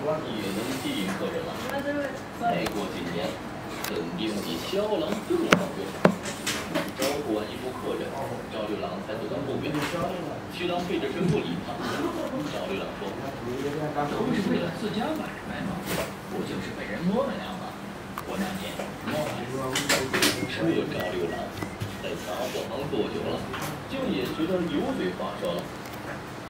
也能吸引客人了。再过几年，肯定比萧郎更好用。招呼完一桌客人，赵六郎才走到后院。七郎背着身不理他。赵六郎说：“ 都是为了自家买卖嘛，不就是被人摸了两把？我那天摸了。” 这赵六郎在杂货行做久了，就也觉得油嘴滑舌了。